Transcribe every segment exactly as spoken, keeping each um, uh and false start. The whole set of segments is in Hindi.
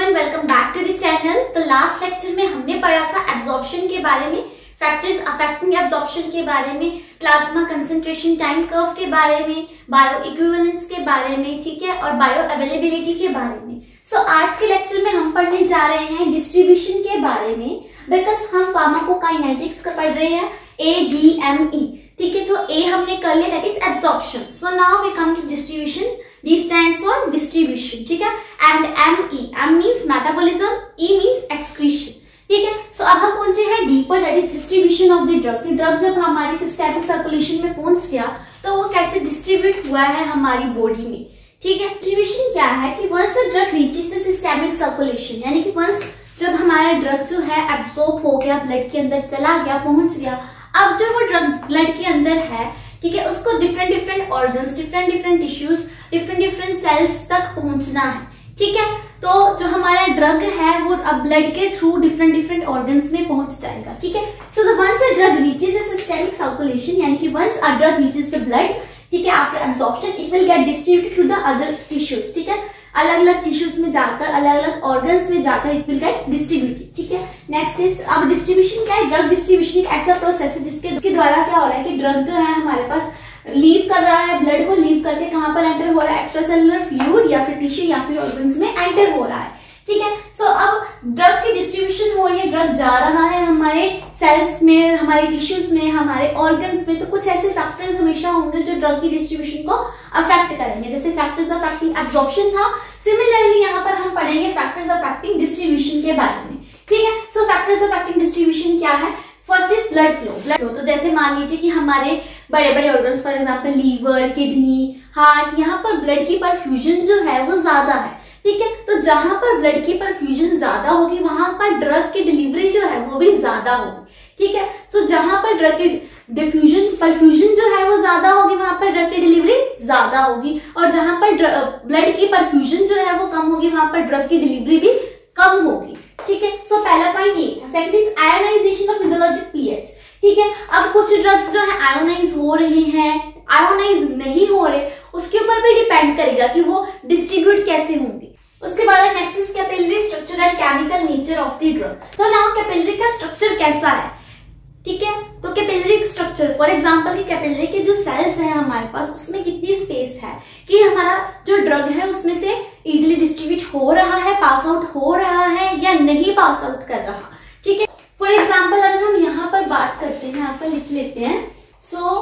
Everyone, welcome back to the channel. तो लास्ट लेक्चर में हमने पढ़ा था एब्जॉर्प्शन के बारे में, फैक्टर्स अफेक्टिंग एब्जॉर्प्शन के बारे में, प्लाज्मा कंसंट्रेशन टाइम कर्व के बारे में, बायो इक्विवेलेंस के बारे में, ठीक है, और बायो अवेलेबिलिटी के बारे में। सो so, आज के लेक्चर में हम पढ़ने जा रहे हैं डिस्ट्रीब्यूशन के बारे में, बिकॉज हम फार्माकोकाइनेटिक्स का पढ़ रहे हैं, ए डी एम ई, ठीक है। तो ए हमने कर लिया, that is absorption. So now we come to distribution. D stands for distribution, ठीक है, and M E, M means metabolism, E means excretion, ठीक है। सो so, अब हम पहुंचे हैं D पर, that is distribution of the drug। Drug जब हमारी सिस्टेमिक सर्कुलेशन में पहुंच गया तो वो कैसे डिस्ट्रीब्यूट हुआ है हमारी बॉडी में, ठीक है। डिस्ट्रीब्यूशन क्या है कि once a drug reaches the systemic circulation, यानी कि वंस जब हमारा ड्रग जो है एब्सॉर्ब हो गया, ब्लड के अंदर चला गया, पहुंच गया, अब जो वो ड्रग ब्लड के अंदर है, ठीक है, उसको different different organs, different different tissues, different different cells तक पहुंचना है, ठीक है। तो जो हमारा ड्रग है वो अब ब्लड के थ्रू डिफरेंट डिफरेंट ऑर्गन्स में पहुंच जाएगा, ठीक है। So the once a drug reaches a systemic circulation, यानी कि once a drug reaches the blood, ठीक है, after absorption it will get distributed to the other tissues, ठीक है। अलग अलग टिश्यूज में जाकर, अलग अलग ऑर्गन्स में जाकर इट विल गेट डिस्ट्रीब्यूटेड, ठीक है। नेक्स्ट इज, अब डिस्ट्रीब्यूशन क्या है? ड्रग डिस्ट्रीब्यूशन एक ऐसा प्रोसेस है जिसके जिसके द्वारा क्या हो रहा है कि ड्रग जो है हमारे पास लीव कर रहा है, ब्लड को लीव करके कहां पर एंटर हो रहा है? एक्स्ट्रा सेलुलर फ्लूइड या फिर टिश्यू या फिर ऑर्गन्स में एंटर हो रहा है, ठीक है। सो so, अब ड्रग की डिस्ट्रीब्यूशन हो रही है, ड्रग जा रहा है हमारे सेल्स में, हमारे टिश्यूज में, हमारे ऑर्गन्स में। तो कुछ ऐसे फैक्टर्स हमेशा होंगे जो ड्रग की डिस्ट्रीब्यूशन को अफेक्ट करेंगे, जैसे फैक्टर्स अफेक्टिंग एब्जॉर्प्शन था। सिमिलरली यहाँ पर हम पढ़ेंगे फैक्टर्स अफेक्टिंग डिस्ट्रीब्यूशन के बारे में, ठीक है। सो फैक्टर्स अफेक्टिंग डिस्ट्रीब्यूशन क्या है? First is blood flow. Blood flow, तो जैसे मान लीजिए कि हमारे बड़े बड़े organs, for example liver, kidney, heart, यहाँ पर ब्लड की परफ्यूजन जो है वो ज्यादा है, ठीक है। तो जहां पर ब्लड की परफ्यूजन ज्यादा होगी वहां पर ड्रग की डिलीवरी जो है वो भी ज्यादा होगी, ठीक है। सो so, जहां पर ड्रग की डिफ्यूजन परफ्यूजन जो है वो ज्यादा होगी वहां पर ड्रग की डिलीवरी ज्यादा होगी, और जहां पर ब्लड की परफ्यूजन जो है वो कम होगी वहां पर ड्रग की डिलीवरी भी कम होगी, ठीक है। सो so, पहला पॉइंट ये था। Second is ionisation of physiologic pH, ठीक है। अब कुछ ड्रग्स जो है आयोनाइज हो रहे हैं, आयोनाइज नहीं हो रहे, उसके ऊपर भी डिपेंड करेगा कि वो डिस्ट्रीब्यूट कैसे होंगी। उसके बाद next is capillary structure and chemical nature of the drug. So now capillary का स्ट्रक्चर कैसा है, ठीक है। तो कैपिलरी स्ट्रक्चर, फॉर एग्जांपल कि कैपिलरी के जो सेल्स है हमारे पास, उसमें कितनी स्पेस है कि हमारा जो ड्रग है उसमें से इजीली डिस्ट्रीब्यूट हो रहा है, पास आउट हो रहा है या नहीं पास आउट कर रहा, ठीक है। फॉर एग्जाम्पल अगर हम यहाँ पर बात करते हैं, यहाँ पर लिख लेते हैं। सो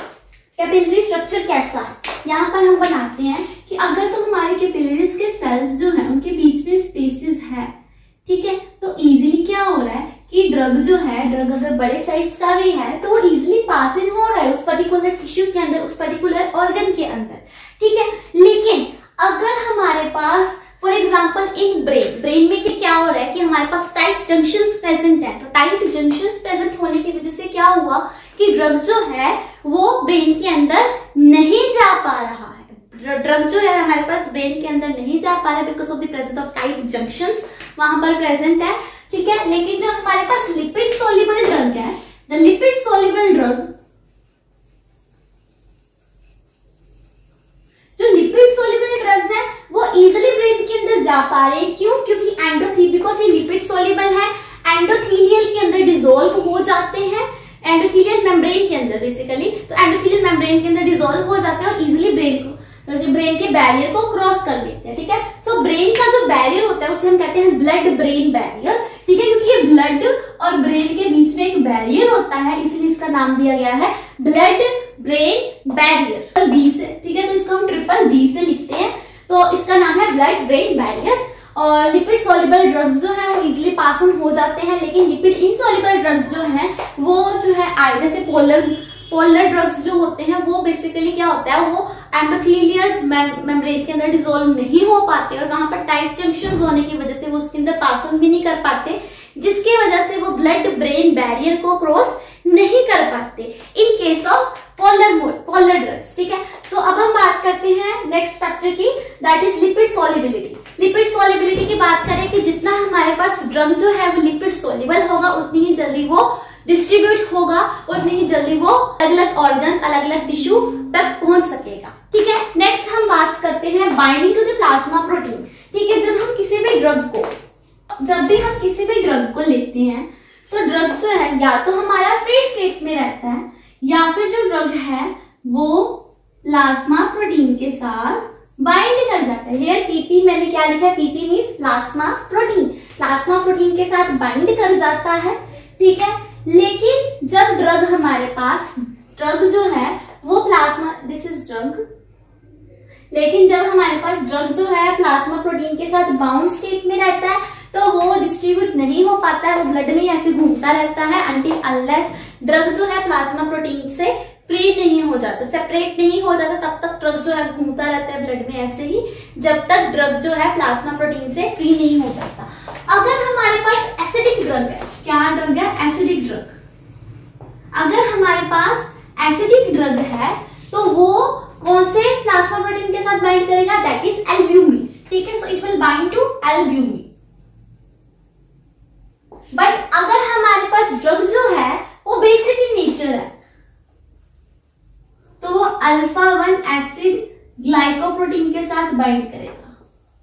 कैपिलरी स्ट्रक्चर कैसा है, यहाँ पर हम बनाते हैं कि अगर तो हमारे कैपिलरीज के सेल्स जो है उनके बीच में स्पेसेस है, ठीक है, तो इजीली क्या हो रहा है कि ड्रग जो है, ड्रग अगर बड़े साइज का भी है तो वो इजीली पास इन हो रहा है उस पर्टिकुलर टिश्यू के अंदर, उस पर्टिकुलर ऑर्गन के अंदर, ठीक है। लेकिन अगर हमारे पास for example in brain, brain में क्या हो रहा है कि हमारे पास टाइट जंक्शंस प्रेजेंट है, तो टाइट जंक्शंस प्रेजेंट होने की वजह से क्या हुआ कि ड्रग जो है वो ब्रेन के अंदर नहीं जा पा रहा है। ड्रग जो है हमारे पास ब्रेन के अंदर नहीं जा पा रहा है because of the presence of tight junctions वहां पर प्रेजेंट है, ठीक है। लेकिन जो हमारे पास लिपिड सोल्यूबल ड्रग है, द लिपिड सोल्यूबल ड्रग, जो लिपिड सोल्यूबल ड्रग्स है वो इजीली ब्रेन के अंदर जा पा रहे हैं। क्यों? क्योंकि एंडोथी बिकॉज ये लिपिड सोल्यूबल है, एंडोथीलियल के अंदर डिसॉल्व हो जाते हैं, एंडोथीलियल मेम्ब्रेन के अंदर बेसिकली, तो एंडोथीलियल मेम्ब्रेन के अंदर डिसॉल्व हो जाते हैं और इजीली ब्रेन को ब्रेन के बैरियर को क्रॉस कर लेते हैं, ठीक है। सो ब्रेन का जो बैरियर होता है उसे हम कहते हैं ब्लड ब्रेन बैरियर, ठीक है, क्योंकि ये ब्लड और ब्रेन के बीच में एक बैरियर होता है, इसलिए इसका नाम दिया गया है ब्लड ब्रेन बैरियर, बी से, ठीक है। तो इसको हम ट्रिपल बी से लिखते हैं, तो इसका नाम है ब्लड ब्रेन बैरियर। और लिपिड सॉल्युबल ड्रग्स जो है वो इजीली पास ऑन हो जाते हैं, लेकिन लिपिड इनसॉल्युबल ड्रग्स जो है वो जो है आइडर से पोलर पोलर ड्रग्स जो होते हैं वो बेसिकली क्या होता है, वो एंडोथीलियल मेम्ब्रेन के अंदर डिसॉल्व नहीं हो पाते और वहां पर टाइट जंक्शंस होने की वजह से वो उसके अंदर पास ऑन भी नहीं कर पाते, जिसकी वजह से वो ब्लड ब्रेन बैरियर को क्रॉस नहीं कर पाते in case of polar polar drugs, ठीक है। सो अब हम बात करते हैं नेक्स्ट फैक्टर की, that is lipid solubility. Lipid solubility की बात करें कि जितना हमारे पास ड्रग जो है वो लिपिड सॉल्युबल होगा उतनी ही जल्दी वो डिस्ट्रीब्यूट होगा, उतनी ही जल्दी वो अलग अलग ऑर्गन, अलग अलग टिश्यू तक पहुंच सकेगा, ठीक है। नेक्स्ट हम बात करते हैं binding to the plasma protein, ठीक है। जब हम किसी भी ड्रग को जब भी हम किसी भी ड्रग को लेते हैं तो ड्रग जो है या तो हमारा फ्री स्टेट में रहता है या फिर जो ड्रग है वो प्लाज्मा प्रोटीन के साथ बाइंड कर जाता है। हियर पीपी मैंने क्या लिखा है, PP means plasma protein, plasma protein के साथ बाइंड कर जाता है, ठीक है। लेकिन जब ड्रग हमारे पास, ड्रग जो है वो प्लाज्मा, दिस इज ड्रग, लेकिन जब हमारे पास ड्रग जो है प्लाज्मा प्रोटीन के साथ बाउंड स्टेट में रहता है तो वो डिस्ट्रीब्यूट नहीं हो पाता है, वो ब्लड में ऐसे घूमता रहता है अनटिल अनलेस ड्रग जो है प्लाज्मा प्रोटीन से फ्री नहीं हो जाता, सेपरेट नहीं हो जाता, तब तक ड्रग जो है घूमता रहता है ब्लड में ऐसे ही, जब तक ड्रग जो है प्लाज्मा प्रोटीन से फ्री नहीं हो जाता। अगर हमारे पास एसिडिक ड्रग है, क्या ड्रग है, एसिडिक ड्रग, अगर हमारे पास एसिडिक ड्रग है तो वो कौन से प्लाज्मा प्रोटीन के साथ बाइंड करेगा, दैट इज एल्ब्यूमिन, ठीक है। So it will bind to albumin. But अगर हमारे पास ड्रग जो है वो बेसिक इन नेचर है तो वो अल्फा वन एसिड ग्लाइकोप्रोटीन के साथ बाइंड करेगा,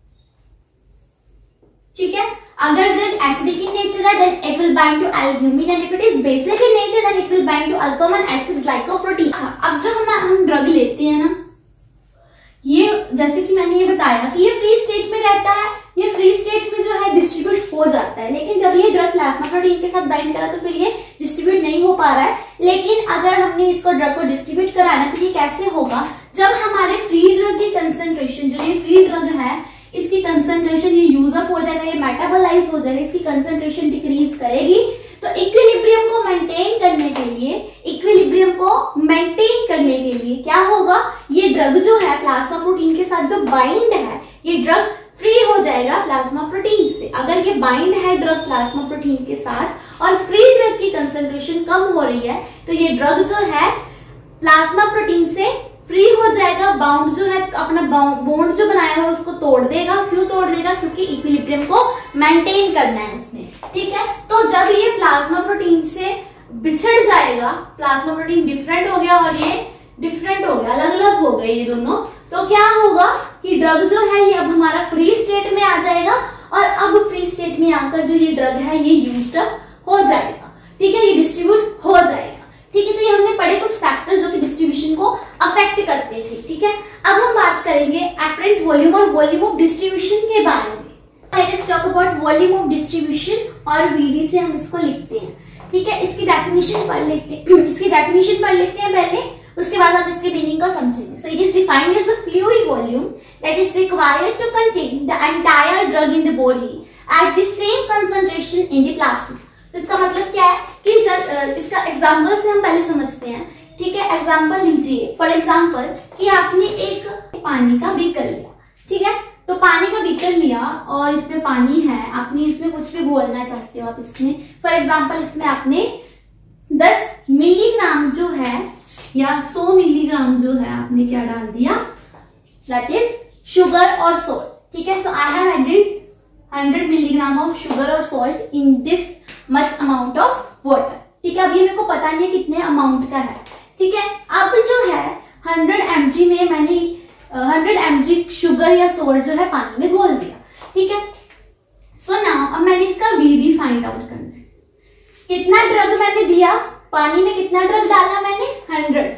ठीक है। अगर ड्रग एसिडिक इन नेचर है then it will bind to albumin and if it is basic in nature then it will bind to alpha one acid glycoprotein. अब जो हम हम ड्रग लेते हैं ना, ये जैसे कि मैंने ये बताया कि ये फ्री स्टेट में रहता है, ये फ्री स्टेट में जो है डिस्ट्रीब्यूट हो जाता है, लेकिन जब ये ड्रग प्लाज्मा प्रोटीन के साथ बाइंड करा तो फिर ये डिस्ट्रीब्यूट नहीं हो पा रहा है। लेकिन अगर हमने इसको ड्रग को डिस्ट्रीब्यूट कराना तो ये कैसे होगा, जब हमारे फ्री ड्रग की कंसंट्रेशन, जो ये फ्री ड्रग है इसकी कंसंट्रेशन ये यूज अप हो जाएगा, ये मेटाबोलाइज हो जाएगा, इसकी कंसंट्रेशन डिक्रीज करेगी, तो इक्विलिब्रियम को मेंटेन करने के लिए, इक्विलिब्रियम को मेंटेन करने के लिए क्या होगा, ये ड्रग जो है प्लाज्मा प्रोटीन के साथ जो बाइंड है ये ड्रग फ्री हो जाएगा प्लाज्मा प्रोटीन से। अगर ये बाइंड है ड्रग प्लाज्मा प्रोटीन के साथ और फ्री ड्रग की कंसंट्रेशन कम हो रही है तो ये ड्रग जो है प्लाज्मा प्रोटीन से फ्री हो जाएगा, बाउंड जो है अपना बॉन्ड जो बनाया हुआ है उसको तोड़ देगा। क्यों तोड़ देगा, क्योंकि इक्विलिब्रियम को मेंटेन करना है उसने, ठीक है। तो जब ये प्लाज्मा प्रोटीन से बिछड़ जाएगा, प्लाज्मा प्रोटीन डिफरेंट हो गया और ये डिफरेंट हो गया, अलग अलग हो गए ये दोनों, तो क्या होगा कि ड्रग जो है ये अब हमारा फ्री स्टेट में आ जाएगा और अब फ्री स्टेट में आकर जो ये ड्रग है ये यूज्ड अप हो जाएगा, ठीक है, ये डिस्ट्रीब्यूट हो जाएगा, ठीक है। तो ये हमने पढ़े कुछ फैक्टर्स जो कि डिस्ट्रीब्यूशन को अफेक्ट करते थे, ठीक है। अब हम बात करेंगे एपरेंट वॉल्यूम और वॉल्यूम ऑफ डिस्ट्रीब्यूशन के बारे में। Let's talk about volume of distribution और वीडी से हम इसको लिखते हैं, ठीक है। इसकी डेफिनेशन पढ़ लेते हैं इसकी डेफिनेशन पढ़ लेते हैं पहले, उसके बाद हम इसके मीनिंग को समझेंगे। So it is defined as a fluid volume that is required to contain the entire drug in the body at the same concentration in the plasma. तो इसका मतलब क्या है कि जब इसका एग्जांपल से हम पहले समझते हैं, ठीक है। एग्जांपल लीजिए, फॉर एग्जांपल कि आपने एक पानी का बीकर लिया, ठीक है। तो पानी का बीकर लिया और इसमें पानी है, आपने इसमें कुछ भी बोलना चाहते हो आप इसमें, फॉर एग्जांपल इसमें आपने दस मिलीग्राम जो है या सौ मिलीग्राम जो है आपने क्या डाल दिया, दैट इज शुगर और सॉल्ट, ठीक है। So I have added hundred milligram of sugar और salt in this much amount of water, ठीक है। अब ये मेरे को पता नहीं है कितने अमाउंट का है, ठीक है। अब जो है हंड्रेड एम जी में मैंने हंड्रेड एम जी शुगर या सॉल्ट जो है पानी में घोल दिया, ठीक है। सो नाउ अब मैंने इसका वीडी फाइंड आउट करना है, कितना ड्रग मैंने दिया, पानी में कितना ड्रग डाला मैंने, हंड्रेड,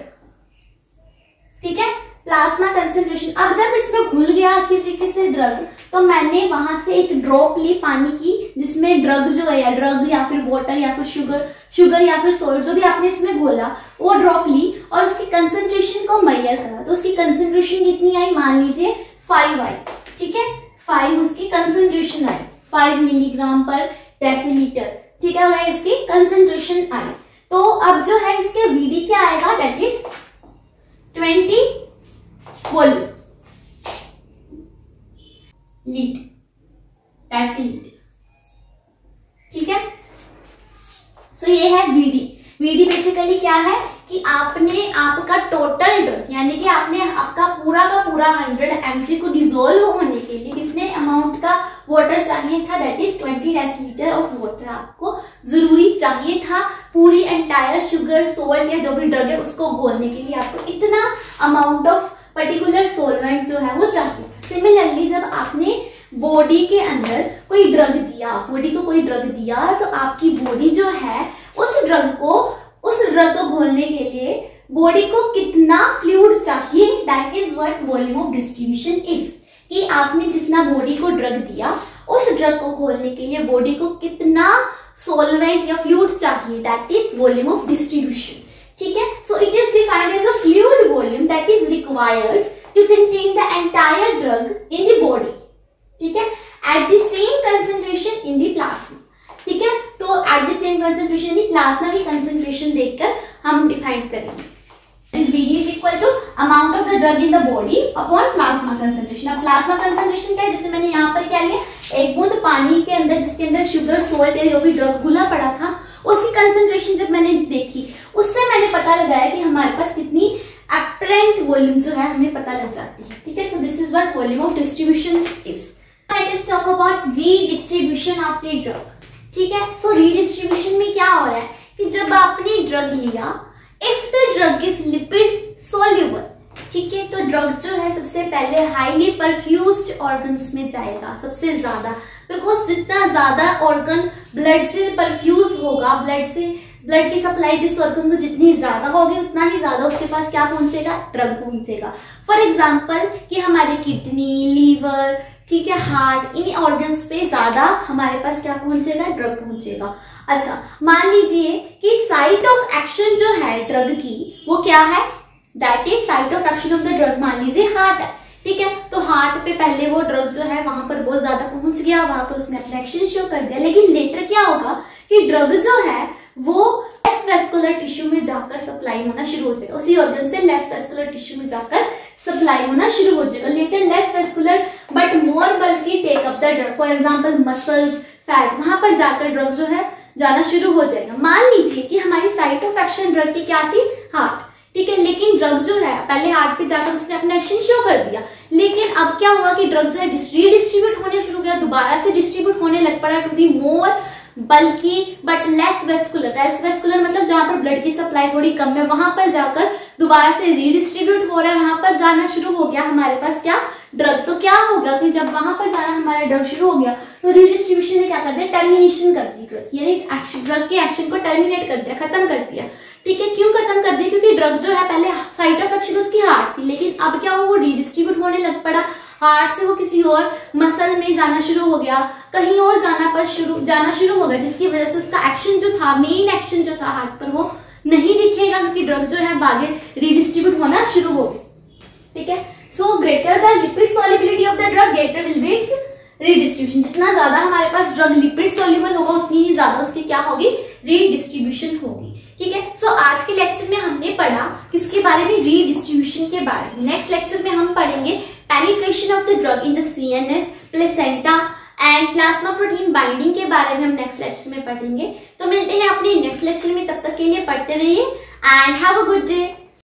ठीक है, प्लाज्मा कंसंट्रेशन। अब जब इसमें घुल गया अच्छी तरीके से ड्रग तो मैंने वहां से एक ड्रॉप ली पानी की जिसमें ड्रग जो है या ड्रग या फिर वाटर या फिर शुगर शुगर या फिर सॉल्ट जो भी आपने इसमें घोला वो ड्रॉप ली और उसकी कंसंट्रेशन को मेजर करा। तो उसकी कंसंट्रेशन कितनी आई, मान लीजिए फाइव आई, ठीक है, फाइव उसकी कंसंट्रेशन आई, फाइव मिलीग्राम पर डेसीलीटर, ठीक है, वह इसकी कंसंट्रेशन आई। तो अब जो है इसके वीडी क्या आएगा, that is twenty volume litre, decilitre, ठीक है। सो ये है वीडी। वीडी बेसिकली क्या है कि आपने आपका टोटल ड्रग यानी कि आपने आपका पूरा का पूरा हंड्रेड एमजी को डिसोल्व होने के लिए कितने अमाउंट का वाटर चाहिए था, that is twenty decilitre of water आपको जरूरी चाहिए था पूरी एंटायर शुगर सॉल्ट या जो भी ड्रग है उसको घोलने के लिए। आपको इतना अमाउंट ऑफ पर्टिकुलर सोलवेंट जो है वो चाहिए। सिमिलरली जब आपने बॉडी के अंदर कोई ड्रग दिया, बॉडी को कोई ड्रग दिया, तो आपकी बॉडी जो है उस ड्रग को उस ड्रग को घोलने के लिए बॉडी को कितना फ्लूइड चाहिए, that is what volume of distribution is. कि आपने जितना बॉडी को ड्रग दिया, उस ड्रग को घोलने के लिए बॉडी को कितना सॉल्वेंट या फ्लूइड चाहिए, that is volume of distribution. ठीक है, so it is defined as a fluid volume that is required to contain the entire drug in the body. ठीक है, at the same concentration in the plasma. ठीक है, तो at the same concentration in the plasma की कंसेंट्रेशन देखकर हम डिफाइन करेंगे। B D is equal to amount of the drug in the body upon plasma concentration। अब प्लाज्मा कंसेंट्रेशन क्या है, जैसे मैंने यहाँ पर क्या लिया, एक बूंद पानी के अंदर जिसके अंदर शुगर, सोल्ट या जो भी ड्रग घुला पड़ा था, उसकी कंसेंट्रेशन जब मैंने देखी, उससे मैंने पता लगाया कि हमारे पास कितनी अपरेंट वॉल्यूम जो है हमें पता लग जाती है। ठीक है, so this is what volume of distribution is. Let us talk about redistribution of the drug. ठीक है, सो रीडिस्ट्रीब्यूशन में क्या हो रहा है कि जब आपने ड्रग लिया, if the drug is lipid soluble, ठीक है, तो ड्रग जो है सबसे पहले हाईली परफ्यूज्ड ऑर्गन्स में जाएगा सबसे ज्यादा, बिकॉज जितना ज्यादा ऑर्गन ब्लड से परफ्यूज होगा, ब्लड से ब्लड की सप्लाई जिस ऑर्गन को जितनी ज्यादा होगी, उतना ही ज्यादा उसके पास क्या पहुंचेगा, ड्रग पहुंचेगा। फॉर एग्जाम्पल कि हमारे किडनी, लीवर, ठीक है, हार्ट, इन ऑर्गन्स पे ज्यादा हमारे पास क्या पहुंचेगा, ड्रग पहुंचेगा। अच्छा, मान लीजिए कि साइट ऑफ एक्शन जो है ड्रग की वो क्या है, that is site of action of the drug, मान लीजिए हार्ट है। ठीक है, तो हार्ट पे पहले वो ड्रग जो है वहां पर बहुत ज्यादा पहुंच गया, वहां पर उसने अपना एक्शन शो कर दिया, लेकिन लेटर क्या होगा कि ड्रग जो है वो लेस वेस्कुलर टिश्यू में जाकर सप्लाई होना शुरू हो जाएगा, उसी ऑर्गन से लेस वेस्कुलर टिश्यू में जाकर सप्लाई होना शुरू हो जाएगा। Later less vascular but more bulky take up the drug, for example muscles, fat, वहां पर जाकर ड्रग जो है जाना शुरू हो जाएगा। मान लीजिए कि हमारी साइट ऑफ एक्शन ड्रग की क्या थी, हार्ट। ठीक है, लेकिन ड्रग जो है पहले हार्ट पे जाकर उसने अपना एक्शन शो कर दिया, लेकिन अब क्या हुआ कि ड्रग जो है रीडिस्ट्रीब्यूट होने शुरू किया, दोबारा से डिस्ट्रीब्यूट होने लग पड़ा to the more bulky but less vascular. Less vascular मतलब जहां पर ब्लड की सप्लाई थोड़ी कम है, वहां पर जाकर दोबारा से रीडिस्ट्रीब्यूट हो रहा है, वहां पर जाना शुरू हो गया हमारे पास क्या, ड्रग। तो क्या होगा कि जब वहां पर जाना हमारा ड्रग शुरू हो गया, तो रीडिस्ट्रीब्यूशन ने क्या कर दिया, टर्मिनेशन कर दी ड्रग, यानी एक्शन ड्रग के एक्शन को टर्मिनेट कर दिया, खत्म कर दिया। ठीक है, क्यों खत्म कर दिया, क्योंकि ड्रग जो है पहले साइट ऑफ एक्शन उसकी हार्ट थी, लेकिन अब क्या हुआ, वो रीडिस्ट्रीब्यूट होने लग पड़ा, हार्ट से वो किसी और मसल में जाना शुरू हो गया, कहीं और जाना पर शुरू जाना शुरू हो गया, जिसकी वजह से उसका एक्शन जो था, मेन एक्शन जो था हार्ट पर, वो नहीं दिखेगा, क्योंकि ड्रग जो है आगे रीडिस्ट्रीब्यूट होना शुरू हो गया। ठीक है, so greater the lipid solubility of the drug, greater will be its redistribution. जितना ज्यादा हमारे पास ड्रग लिपिड सॉल्युबल होगा, उतनी ही ज्यादा उसकी क्या होगी, रीडिस्ट्रीब्यूशन होगी। ठीक है, सो so, आज के लेक्चर में हमने पढ़ा किसके बारे में, रीडिस्ट्रीब्यूशन के बारे में। नेक्स्ट लेक्चर में हम पढ़ेंगे penetration of the drug in the CNS, placenta and plasma protein binding के बारे में हम नेक्स्ट लेक्चर में पढ़ेंगे। तो मिलते हैं अपने नेक्स्ट लेक्चर में, तब तक के लिए पढ़ते रहिए and have a good day.